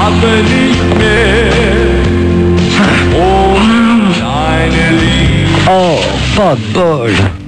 habe nicht mehr. Oh, deine Liebe. Oh, Bud Bird.